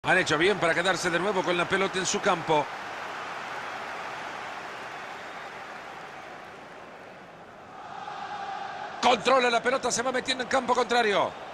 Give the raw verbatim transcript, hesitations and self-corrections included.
Han hecho bien para quedarse de nuevo con la pelota en su campo. Controla la pelota, se va metiendo en campo contrario.